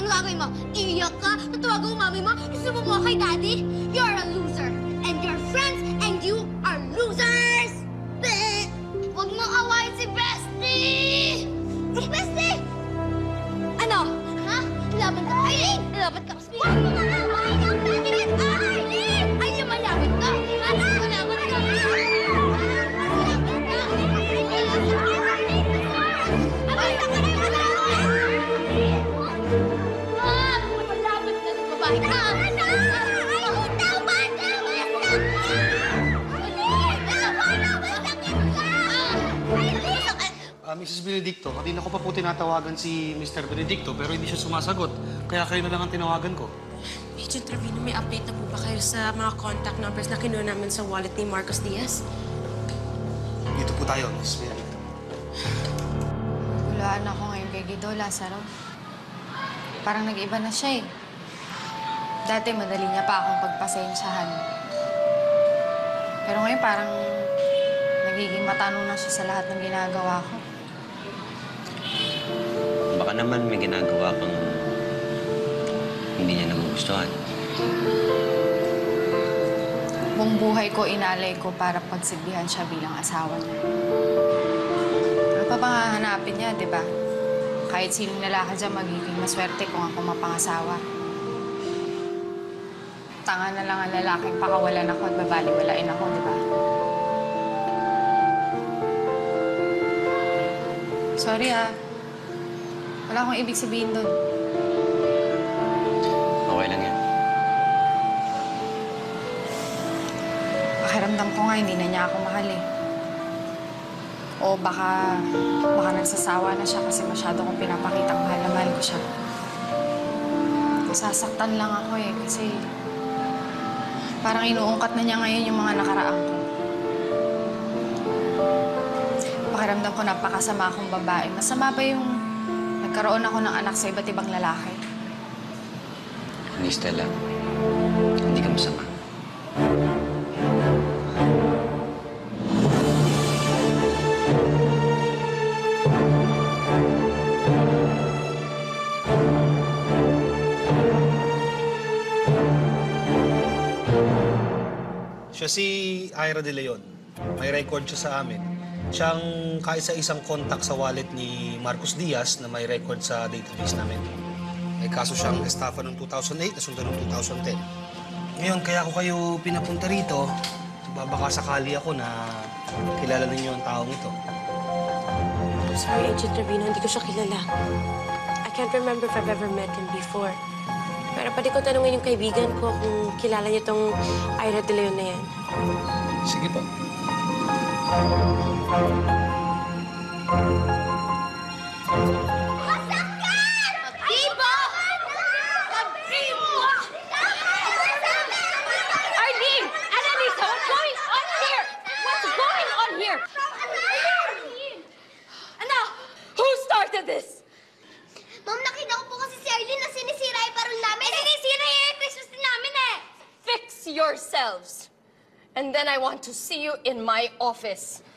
Ano gagawin mo? Iiyak ka? Tatawagan mo mami mo? Isubo mo kay daddy? You're a loser. And your friends and you are losers! Bleh! Huwag mong awayin si Bestie! Bestie! Ano? Ha? Laban ka? Aileen! Laban ka? Huwag mo nga awayin ang Bestie! Aileen! Ay, lumalapit ka! Ano? Lumalapit ka! Mrs. Benedicto, kanina ko pa po tinatawagan si Mr. Benedicto pero hindi siya sumasagot. Kaya kayo na lang ang tinawagan ko. Agent Trevino, may update na po ba kayo sa mga contact numbers na kinuha namin sa wallet ni Marcos Diaz? Dito po tayo, Mrs. Benedicto. Hulaan ako ngayon kay Guido, Lazaro. Parang nag-iba na siya eh. Dati madali niya pa akong pagpasensyahan. Pero ngayon parang nagiging matanong na siya sa lahat ng ginagawa ko. Baka naman may ginagawa kang hindi niya nagugustuhan. Buong buhay ko, inalay ko para pagsilbihan siya bilang asawa niya. Ano pa bang hahanapin niya, di ba? Kahit sinong lalaki dyan, magiging maswerte kung ako mapangasawa. Tanga na lang ang lalaking pakawalan ako at babaliwalain ako, di ba? Sorry wala akong ibig sabihin doon. Okay lang yan. Pakiramdam ko nga, hindi na niya ako mahal eh. O baka nagsasawa na siya kasi masyado kong pinapakitang mahal na mahal ko siya. Sasaktan lang ako eh kasi parang inuungkat na niya ngayon yung mga nakaraang ko. Pakiramdam ko napakasama akong babae. Masama ba yung nagkaroon ako ng anak sa iba't ibang lalaki? Hindi, Stella. Hindi ka masama. Siya si Ira De Leon. May record siya sa amin. Siyang kaisa-isang contact sa wallet ni Marcos Diaz na may record sa database namin. May kaso siyang estafa noong 2008 na sundan noong 2010. Ngayon, kaya ako kayo pinapunta rito. Baka sakali ako na kilala ninyo ang taong ito. Sorry, Agent Trevino, hindi ko siya kilala. I can't remember if I've ever met him before. Pero pwede ko tanungin yung kaibigan ko kung kilala niya tong Ira De Leon na yan. Sige po. Masakit! Bibo! Bibo! Arlene! Annalisa, what's going on here? What's going on here? Ano? Who started this? Ma'am, nakita ko po kasi si Arlene na sinisira yung parol namin. Sinisira yung Christmas tree namin Fix yourselves. And then I want to see you in my office.